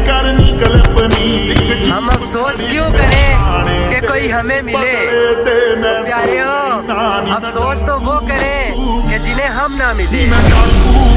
हम अफसोस क्यों करें कि कोई हमें मिले। प्यारे हो, अफसोस तो वो करें कि जिन्हें हम ना मिले।